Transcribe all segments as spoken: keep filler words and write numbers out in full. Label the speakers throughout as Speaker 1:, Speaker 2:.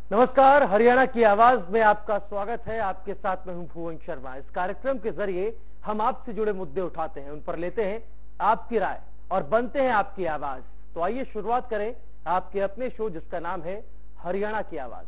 Speaker 1: नमस्कार, हरियाणा की आवाज में आपका स्वागत है। आपके साथ मैं हूं भुवन शर्मा। इस कार्यक्रम के जरिए हम आपसे जुड़े मुद्दे उठाते हैं, उन पर लेते हैं आपकी राय और बनते हैं आपकी आवाज। तो आइए शुरुआत करें आपके अपने शो जिसका नाम है हरियाणा की आवाज।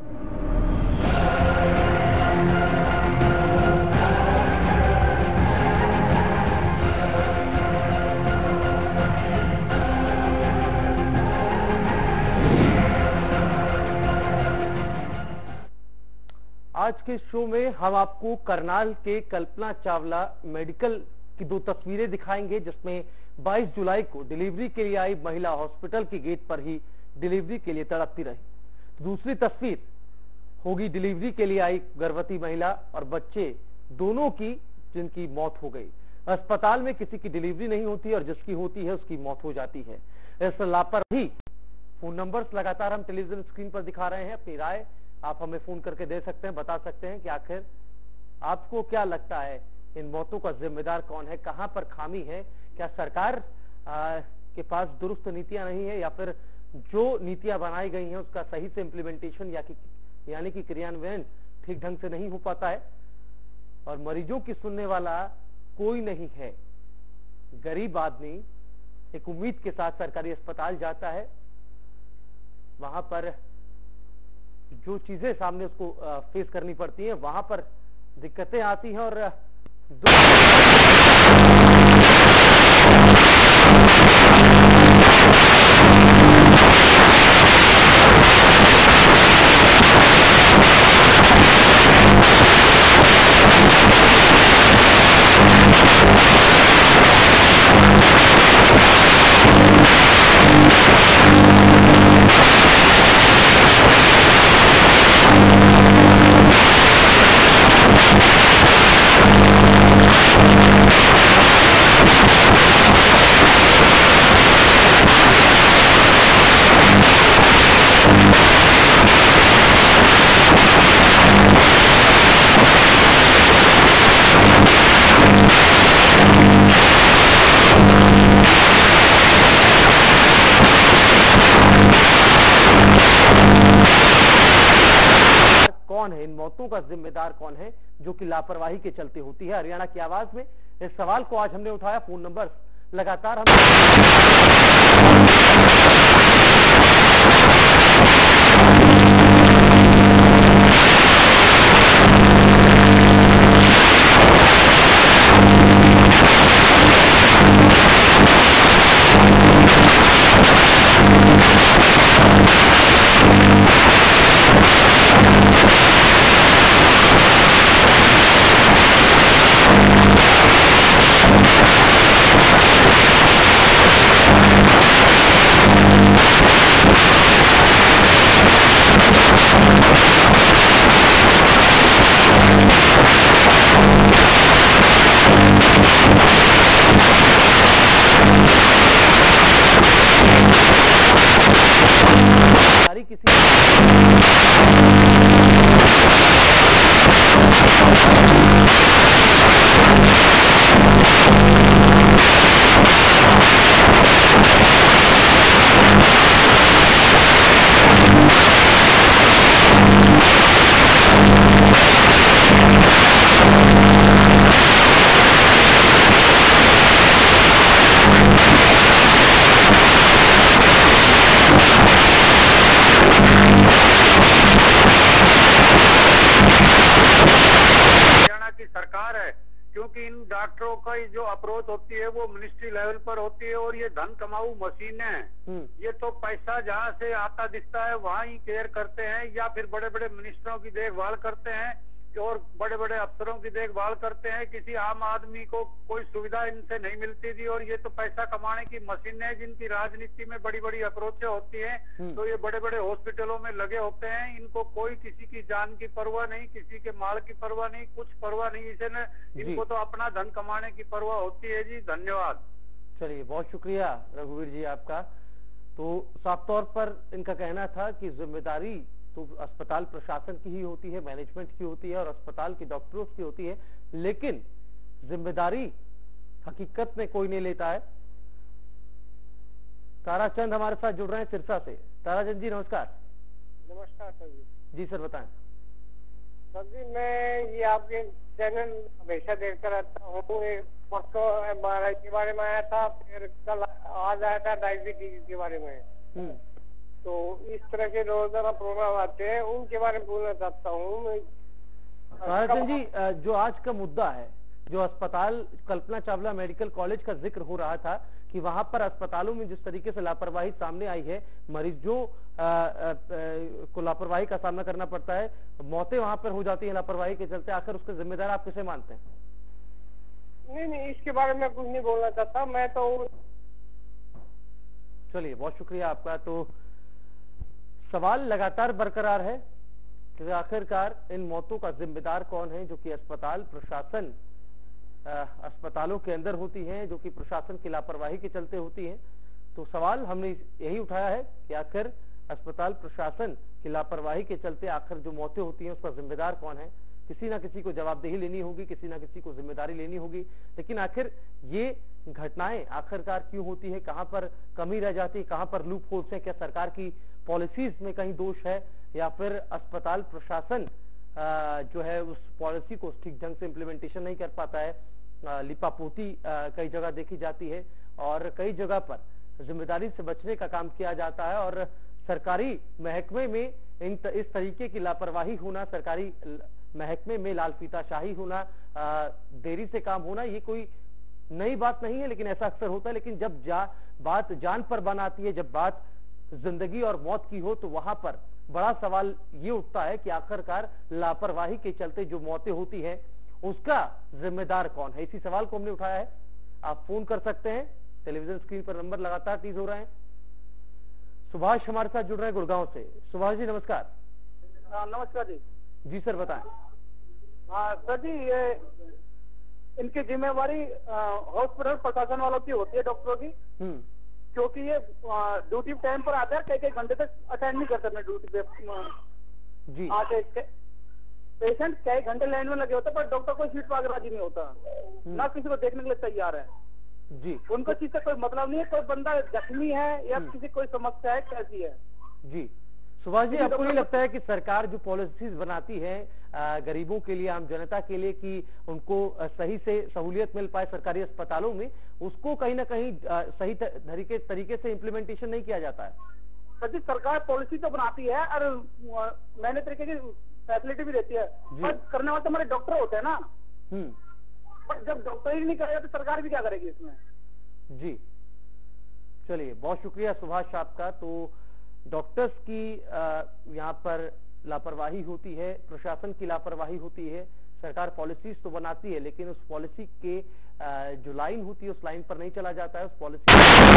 Speaker 1: आज के शो में हम आपको करनाल के कल्पना चावला मेडिकल की दो तस्वीरें दिखाएंगे, जिसमें बाईस जुलाई को डिलीवरी के लिए आई महिला हॉस्पिटल के गेट पर ही डिलीवरी के लिए तड़पती रही। दूसरी तस्वीर होगी डिलीवरी के लिए आई गर्भवती महिला और बच्चे दोनों की, जिनकी मौत हो गई। अस्पताल में किसी की डिलीवरी नहीं होती और जिसकी होती है उसकी मौत हो जाती है। इस लापरवाही, फोन नंबर्स लगातार हम टेलीविजन स्क्रीन पर दिखा रहे हैं। अपनी राय आप हमें फोन करके दे सकते हैं, बता सकते हैं कि आखिर आपको क्या लगता है, इन मौतों का जिम्मेदार कौन है, कहां पर खामी है? क्या सरकार आ, के पास दुरुस्त नीतियां नहीं है, या फिर जो नीतियां बनाई गई हैं उसका सही से इम्प्लीमेंटेशन या कि यानी कि क्रियान्वयन ठीक ढंग से नहीं हो पाता है और मरीजों की सुनने वाला कोई नहीं है। गरीब आदमी एक उम्मीद के साथ सरकारी अस्पताल जाता है, वहां पर जो चीजें सामने उसको फेस करनी पड़ती हैं, वहां पर दिक्कतें आती हैं और कौन है, इन मौतों का जिम्मेदार कौन है जो कि लापरवाही के चलते होती है? हरियाणा की आवाज में इस सवाल को आज हमने उठाया। फोन नंबर लगातार हम
Speaker 2: डॉक्टरों का जो अप्रोच होती है वो मिनिस्ट्री लेवल पर होती है और ये धन कमाऊ मशीनें हैं। ये तो पैसा जहाँ से आता दिखता है वहाँ ही केयर करते हैं, या फिर बड़े बड़े मिनिस्टरों की देखभाल करते हैं और बड़े बड़े अफसरों की देखभाल करते हैं। किसी आम आदमी को कोई सुविधा इनसे नहीं मिलती थी और ये तो पैसा कमाने की मशीनें हैं जिनकी राजनीति में बड़ी बड़ी अप्रोचें होती हैं। तो ये बड़े बड़े हॉस्पिटलों में लगे होते हैं, इनको कोई किसी की जान की परवाह नहीं, किसी के माल की परवाह नहीं, कुछ परवाह नहीं। इसे न इनको तो अपना धन कमाने की परवाह होती है। जी धन्यवाद।
Speaker 1: चलिए, बहुत शुक्रिया रघुवीर जी आपका। तो साफ तौर पर इनका कहना था कि जिम्मेदारी तो अस्पताल प्रशासन की ही होती है, मैनेजमेंट की होती है और अस्पताल के डॉक्टरों की होती है, लेकिन जिम्मेदारी हकीकत में कोई नहीं लेता है। ताराचंद हमारे साथ जुड़ रहे हैं सिरसा से। ताराचंद जी नमस्कार।
Speaker 3: नमस्कार सर जी।
Speaker 1: जी सर बताएं।
Speaker 3: सर जी मैं ये आपके चैनल हमेशा देखता रहता हूँ। परसों एमआरआई के बारे में आया था, फिर कल आज आया था डायबिटीज के बारे में। तो इस तरह के रोजाना प्रोग्राम आते हैं, उनके बारे में बोलना चाहता हूँ।
Speaker 1: राजन जी, जो आज का मुद्दा है, जो अस्पताल कल्पना चावला मेडिकल कॉलेज का जिक्र हो रहा था कि वहां पर अस्पतालों में जिस तरीके से लापरवाही सामने आई है, मरीजों को लापरवाही का सामना करना पड़ता है, मौतें वहां पर हो जाती है लापरवाही के चलते, आखिर उसके जिम्मेदार आप किसे मानते हैं?
Speaker 3: नहीं नहीं, इसके बारे में कुछ नहीं बोलना चाहता मैं तो।
Speaker 1: चलिए, बहुत शुक्रिया आपका। तो सवाल लगातार बरकरार है कि आखिरकार इन मौतों का जिम्मेदार कौन है, जो कि अस्पताल प्रशासन अस्पतालों के अंदर होती हैं, जो कि प्रशासन की लापरवाही के चलते होती हैं। तो सवाल हमने यही उठाया है कि आखिर अस्पताल प्रशासन की लापरवाही के चलते आखिर जो मौतें होती हैं उसका जिम्मेदार कौन है। किसी ना किसी को जवाबदेही लेनी होगी, किसी ना किसी को जिम्मेदारी लेनी होगी। लेकिन आखिर ये घटनाएं आखिरकार क्यों होती है, कहां पर कमी रह जाती है, कहां पर लूप होल्स है, क्या सरकार की पॉलिसीज में कहीं दोष है, या फिर अस्पताल प्रशासन जो है उस पॉलिसी को ठीक ढंग से इम्प्लीमेंटेशन नहीं कर पाता है। लिपापोती कई जगह देखी जाती है और कई जगह पर जिम्मेदारी से बचने का काम किया जाता है, और सरकारी महकमे में इन त, इस तरीके की लापरवाही होना, सरकारी महकमे में लाल फीताशाही होना, देरी से काम होना, ये कोई नई बात नहीं है, लेकिन ऐसा अक्सर होता है। लेकिन जब जा, बात जान पर बन आती है, जब बात जिंदगी और मौत की हो, तो वहां पर बड़ा सवाल ये उठता है कि आखिरकार लापरवाही के चलते जो मौतें होती हैं उसका जिम्मेदार कौन है। इसी सवाल को हमने उठाया है। आप फोन कर सकते हैं, टेलीविजन स्क्रीन पर नंबर लगातार टीज हो रहे हैं। सुभाष हमारे साथ जुड़ रहे हैं गुड़गांव से। सुभाष जी नमस्कार।
Speaker 3: नमस्कार जी।
Speaker 1: जी सर बताएं।
Speaker 3: हाँ सर जी, ये इनकी जिम्मेवारी हॉस्पिटल प्रशासन वालों की होती है, डॉक्टरों की, क्योंकि ये ड्यूटी टाइम पर आते हैं, कई कई घंटे तक अटेंड नहीं कर सकते ड्यूटी पे जी आते। पेशेंट कई घंटे लाइन में लगे होते हैं, पर डॉक्टर कोई सीट पर राजी नहीं होता, ना किसी को देखने के लिए तैयार है
Speaker 1: जी।
Speaker 3: उनको चीज से कोई मतलब नहीं है, कोई बंदा जख्मी है या किसी कोई समस्या है कैसी है
Speaker 1: जी। सुभाष जी, आपको नहीं लगता है कि सरकार जो पॉलिसीज बनाती है गरीबों के लिए, आम जनता के लिए, कि उनको सही से सहूलियत मिल पाए सरकारी अस्पतालों में, उसको कहीं ना कहीं सही तरीके तरीके से इम्प्लीमेंटेशन नहीं किया जाता है?
Speaker 3: सर जी, सरकार पॉलिसी तो बनाती है और नए तरीके की फैसिलिटी भी देती है, पर करने वाले तो हमारे डॉक्टर होते हैं ना। पर जब डॉक्टर ही नहीं करेगा तो सरकार भी क्या करेगी इसमें?
Speaker 1: जी चलिए, बहुत शुक्रिया सुभाष आपका। तो डॉक्टर्स की यहाँ पर लापरवाही होती है, प्रशासन की लापरवाही होती है, सरकार पॉलिसीज तो बनाती है, लेकिन उस पॉलिसी के जो लाइन होती है उस लाइन पर नहीं चला जाता है। उस पॉलिसी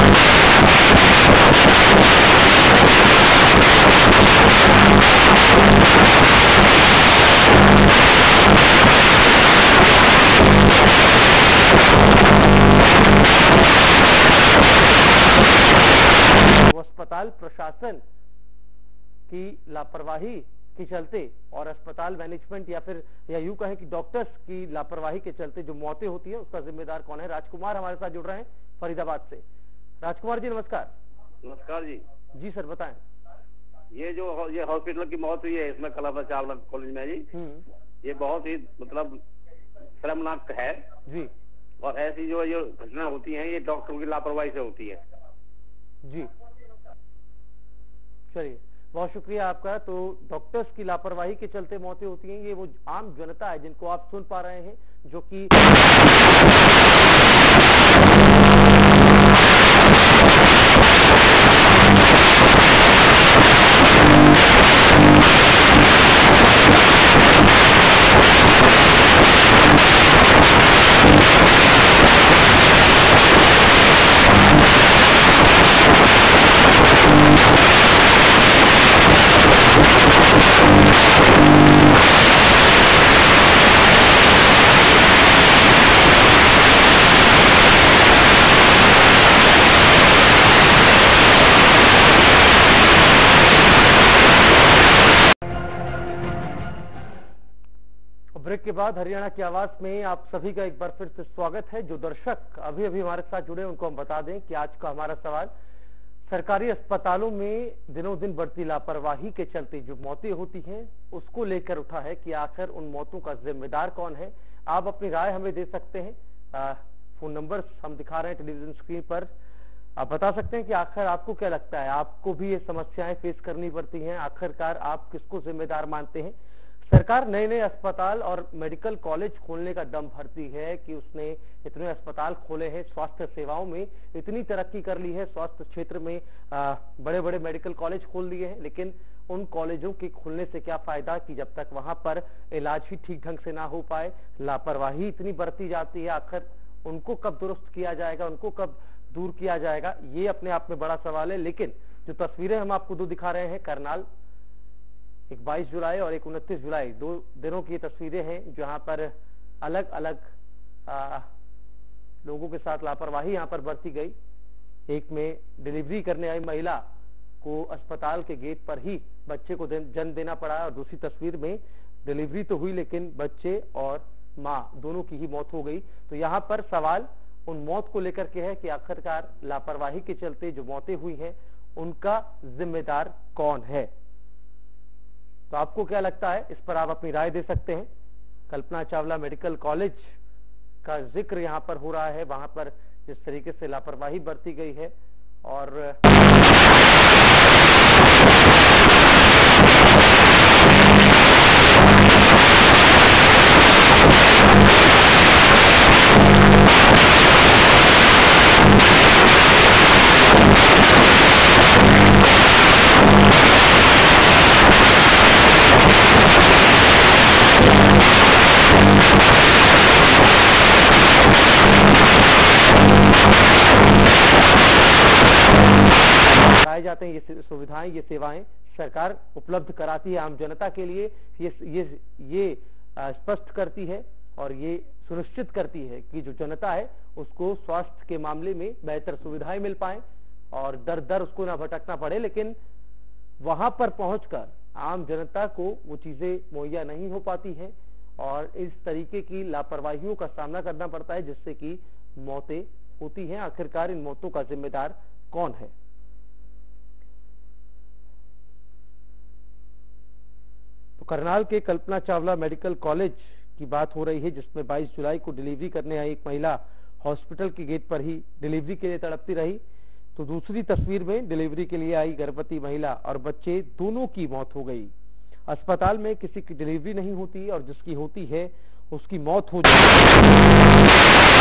Speaker 1: अस्पताल प्रशासन की लापरवाही के चलते और अस्पताल मैनेजमेंट या फिर या यूं कहें कि डॉक्टर्स की लापरवाही के चलते जो मौतें होती है उसका जिम्मेदार कौन है। राजकुमार हमारे साथ जुड़ रहे हैं फरीदाबाद से। राजकुमार जी नमस्कार।
Speaker 2: नमस्कार जी।
Speaker 1: जी सर बताएं।
Speaker 2: ये जो ये हॉस्पिटल की मौत हुई है इसमें कल्पना चावला कॉलेज में जी, ये बहुत ही मतलब शर्मनाक है
Speaker 1: जी।
Speaker 2: और ऐसी जो ये घटना होती है ये डॉक्टरों की लापरवाही से होती है
Speaker 1: जी। चलिए, बहुत शुक्रिया आपका। तो डॉक्टर्स की लापरवाही के चलते मौतें होती हैं, ये वो आम जनता है जिनको आप सुन पा रहे हैं, जो कि ब्रेक के बाद हरियाणा की आवाज में आप सभी का एक बार फिर से स्वागत है। जो दर्शक अभी अभी हमारे साथ जुड़े उनको हम बता दें कि आज का हमारा सवाल सरकारी अस्पतालों में दिनों दिन बढ़ती लापरवाही के चलते जो मौतें होती हैं उसको लेकर उठा है कि आखिर उन मौतों का जिम्मेदार कौन है। आप अपनी राय हमें दे सकते हैं। आ, फोन नंबर हम दिखा रहे हैं टेलीविजन स्क्रीन पर। आप बता सकते हैं कि आखिर आपको क्या लगता है, आपको भी ये समस्याएं फेस करनी पड़ती हैं, आखिरकार आप किसको जिम्मेदार मानते हैं। सरकार नए नए अस्पताल और मेडिकल कॉलेज खोलने का दम भरती है कि उसने इतने अस्पताल खोले हैं, स्वास्थ्य सेवाओं में इतनी तरक्की कर ली है, स्वास्थ्य क्षेत्र में आ, बड़े बड़े मेडिकल कॉलेज खोल दिए हैं। लेकिन उन कॉलेजों के खुलने से क्या फायदा कि जब तक वहां पर इलाज ही ठीक ढंग से ना हो पाए, लापरवाही इतनी बरती जाती है। आखिर उनको कब दुरुस्त किया जाएगा, उनको कब दूर किया जाएगा, ये अपने आप में बड़ा सवाल है। लेकिन जो तस्वीरें हम आपको दो दिखा रहे हैं, करनाल एक बाईस जुलाई और एक उनतीस जुलाई, दो दिनों की तस्वीरें हैं जहां पर अलग अलग आ, लोगों के साथ लापरवाही यहां पर बरती गई। एक में डिलीवरी करने आई महिला को अस्पताल के गेट पर ही बच्चे को जन्म देना पड़ा और दूसरी तस्वीर में डिलीवरी तो हुई लेकिन बच्चे और मां दोनों की ही मौत हो गई। तो यहां पर सवाल उन मौत को लेकर के है कि आखिरकार लापरवाही के चलते जो मौतें हुई हैं उनका जिम्मेदार कौन है। तो आपको क्या लगता है, इस पर आप अपनी राय दे सकते हैं। कल्पना चावला मेडिकल कॉलेज का जिक्र यहां पर हो रहा है, वहां पर जिस तरीके से लापरवाही बरती गई है और जाते हैं ये सुविधाएं, ये सेवाएं सरकार उपलब्ध कराती है आम जनता के लिए। ये ये ये स्पष्ट करती है और ये सुनिश्चित करती है कि जो जनता है उसको स्वास्थ्य के मामले में बेहतर सुविधाएं मिल पाए और दर दर उसको ना भटकना पड़े। लेकिन वहां पर पहुंचकर आम जनता को वो चीजें मुहैया नहीं हो पाती हैं और इस तरीके की लापरवाहियों का सामना करना पड़ता है जिससे कि मौतें होती हैं। आखिरकार इन मौतों का जिम्मेदार कौन है। तो करनाल के कल्पना चावला मेडिकल कॉलेज की बात हो रही है जिसमें बाईस जुलाई को डिलीवरी करने आई एक महिला हॉस्पिटल के गेट पर ही डिलीवरी के लिए तड़पती रही। तो दूसरी तस्वीर में डिलीवरी के लिए आई गर्भवती महिला और बच्चे दोनों की मौत हो गई। अस्पताल में किसी की डिलीवरी नहीं होती और जिसकी होती है उसकी मौत हो जाती है।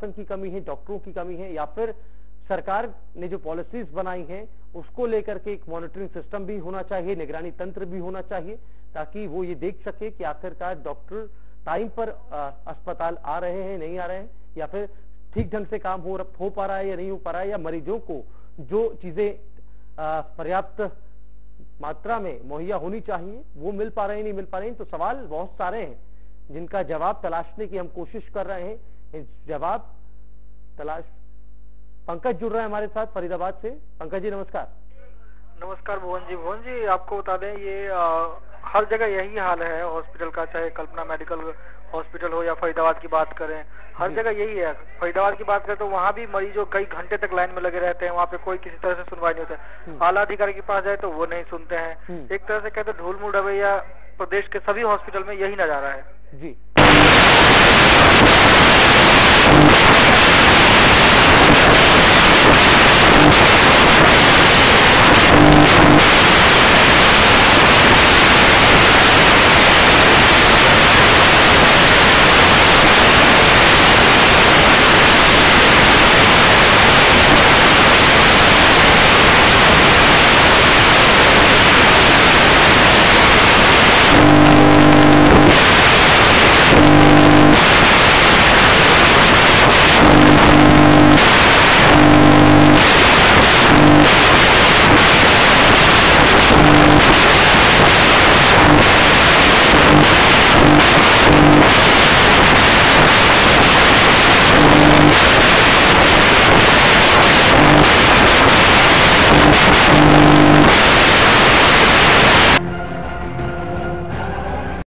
Speaker 1: प्रशासन की कमी है, डॉक्टरों की कमी है, या फिर सरकार ने जो पॉलिसीज बनाई हैं उसको लेकर के एक मॉनिटरिंग सिस्टम भी होना चाहिए, निगरानी तंत्र भी होना चाहिए, ताकि वो ये देख सके कि आखिरकार डॉक्टर टाइम पर अस्पताल आ रहे हैं, नहीं आ रहे हैं, या फिर ठीक ढंग से काम हो हो पा रहा है या नहीं हो पा रहा है, या मरीजों को जो चीजें पर्याप्त मात्रा में मुहैया होनी चाहिए वो मिल पा रहे हैं, नहीं मिल पा रहे हैं। तो सवाल बहुत सारे हैं जिनका जवाब तलाशने की हम कोशिश कर रहे हैं। जवाब तलाश पंकज जुड़ रहे हैं हमारे साथ फरीदाबाद से। पंकज जी नमस्कार।
Speaker 4: नमस्कार भुवन जी। भुवन जी आपको बता दें ये आ, हर जगह यही हाल है हॉस्पिटल का, चाहे कल्पना मेडिकल हॉस्पिटल हो या फरीदाबाद की बात करें, हर जगह यही है। फरीदाबाद की बात करें तो वहाँ भी मरीजों कई घंटे तक लाइन में लगे रहते हैं, वहाँ पे कोई किसी तरह से सुनवाई नहीं होता। आला अधिकारी के पास जाए तो वो नहीं सुनते हैं। एक तरह से कहते हैं ढूल मूल रवैया प्रदेश के सभी हॉस्पिटल में यही नजारा है।
Speaker 1: जी